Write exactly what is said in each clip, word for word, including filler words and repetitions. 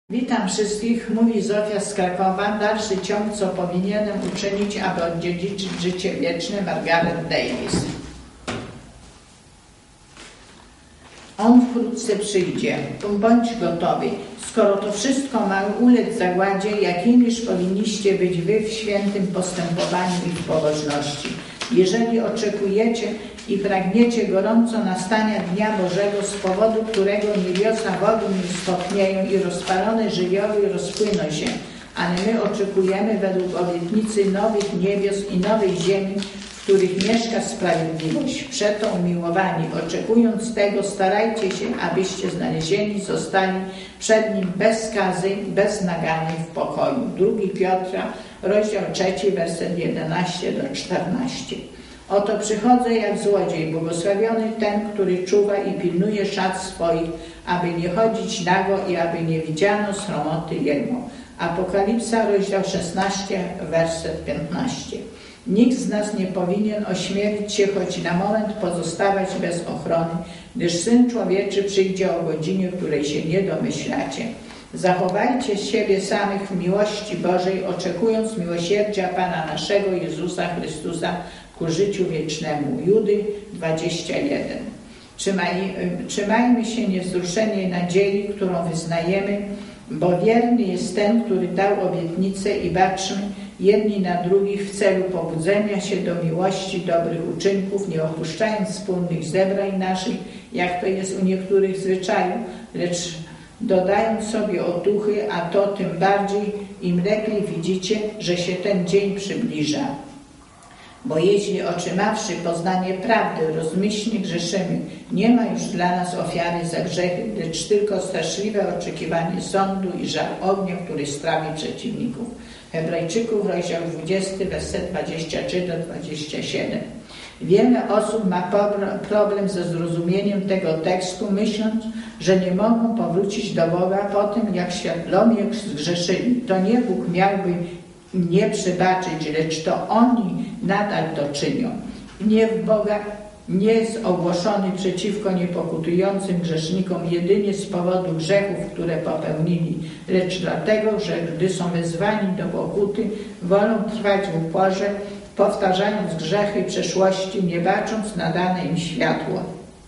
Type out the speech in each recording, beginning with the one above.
Witam wszystkich, mówi Zofia z Krakowa. Dalszy ciąg, co powinienem uczynić, aby odziedziczyć życie wieczne, Margaret Davis. On wkrótce przyjdzie, bądź gotowy. Skoro to wszystko ma ulec zagładzie, jakimiż powinniście być wy w świętym postępowaniu i w pobożności. Jeżeli oczekujecie i pragniecie gorąco nastania Dnia Bożego, z powodu którego niebiosa w ogniu stopnieją i rozpalone żywioły rozpłyną się, ale my oczekujemy według obietnicy nowych niebios i nowej ziemi, w których mieszka sprawiedliwość. Przeto, umiłowani, oczekując tego, starajcie się, abyście znalezieni zostali przed Nim bez skazy, bez nagany w pokoju. Drugi Piotra, rozdział trzeci, werset jedenasty do czternastego. Oto przychodzę jak złodziej, błogosławiony ten, który czuwa i pilnuje szat swoich, aby nie chodzić nago i aby nie widziano sromoty Jego. Apokalipsa, rozdział szesnasty, werset piętnasty. Nikt z nas nie powinien ośmielić się choć na moment pozostawać bez ochrony, gdyż Syn Człowieczy przyjdzie o godzinie, której się nie domyślacie. Zachowajcie siebie samych w miłości Bożej, oczekując miłosierdzia Pana naszego Jezusa Chrystusa ku życiu wiecznemu. Judy dwadzieścia jeden. Trzymaj, trzymajmy się niewzruszonej nadziei, którą wyznajemy, bo wierny jest ten, który dał obietnicę, i baczmy jedni na drugich w celu pobudzenia się do miłości, dobrych uczynków, nie opuszczając wspólnych zebrań naszych, jak to jest u niektórych zwyczajów, lecz dodając sobie otuchy, a to tym bardziej, im lepiej widzicie, że się ten dzień przybliża. Bo jeśli otrzymawszy poznanie prawdy, rozmyślnie grzeszymy, nie ma już dla nas ofiary za grzechy, lecz tylko straszliwe oczekiwanie sądu i żar ognia, który strawi przeciwników. Hebrajczyków, rozdział dwudziesty, werset dwudziesty trzeci do dwudziestego siódmego. Wiele osób ma problem ze zrozumieniem tego tekstu, myśląc, że nie mogą powrócić do Boga po tym, jak świadomie zgrzeszyli. To nie Bóg miałby nie przebaczyć, lecz to oni nadal to czynią. Gniew Boga nie jest ogłoszony przeciwko niepokutującym grzesznikom jedynie z powodu grzechów, które popełnili, lecz dlatego, że gdy są wezwani do pokuty, wolą trwać w uporze, powtarzając grzechy przeszłości, nie bacząc na dane im światło.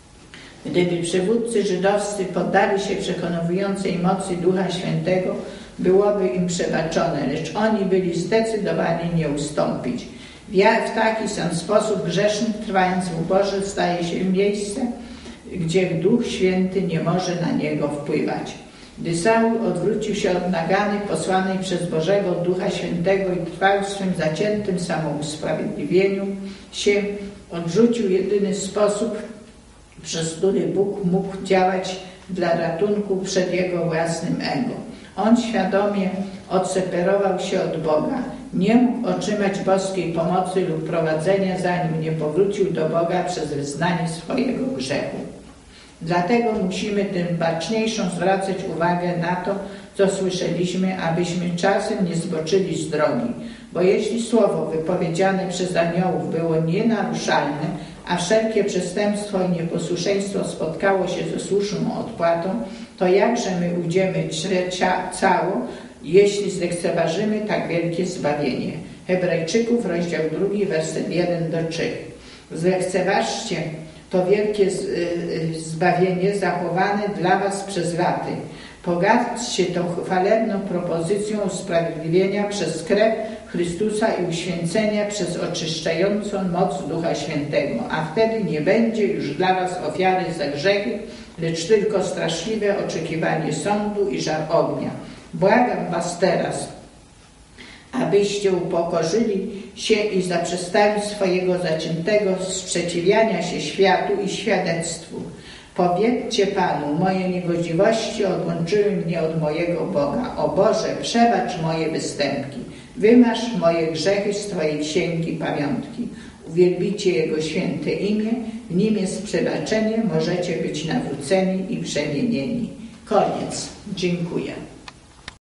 Gdyby przywódcy żydowscy poddali się przekonującej mocy Ducha Świętego, byłoby im przebaczone, lecz oni byli zdecydowani nie ustąpić. W taki sam sposób grzesznik, trwając w uporze, staje się miejscem, gdzie Duch Święty nie może na niego wpływać. Gdy Saul odwrócił się od nagany posłanej przez Bożego Ducha Świętego i trwał w swym zaciętym samousprawiedliwieniu się, odrzucił jedyny sposób, przez który Bóg mógł działać dla ratunku przed jego własnym ego. On świadomie odseparował się od Boga. Nie mógł otrzymać boskiej pomocy lub prowadzenia, zanim nie powrócił do Boga przez wyznanie swojego grzechu. Dlatego musimy tym baczniejszą zwracać uwagę na to, co słyszeliśmy, abyśmy czasem nie zboczyli z drogi. Bo jeśli słowo wypowiedziane przez aniołów było nienaruszalne, a wszelkie przestępstwo i nieposłuszeństwo spotkało się ze słuszną odpłatą, to jakże my ujdziemy cało, jeśli zlekceważymy tak wielkie zbawienie. Hebrajczyków, rozdział drugi, werset jeden do trzech. Zlekceważcie to wielkie zbawienie zachowane dla was przez laty. Pogardźcie tą chwalebną propozycją usprawiedliwienia przez krew Chrystusa i uświęcenia przez oczyszczającą moc Ducha Świętego, a wtedy nie będzie już dla was ofiary za grzechy, lecz tylko straszliwe oczekiwanie sądu i żar ognia. Błagam was teraz, abyście upokorzyli się i zaprzestali swojego zaciętego sprzeciwiania się światu i świadectwu. Powiedzcie Panu, moje niegodziwości odłączyły mnie od mojego Boga. O Boże, przebacz moje występki. Wymaż moje grzechy z Twojej księgi pamiątki. Uwielbicie Jego święte imię. W Nim jest przebaczenie. Możecie być nawróceni i przemienieni. Koniec. Dziękuję.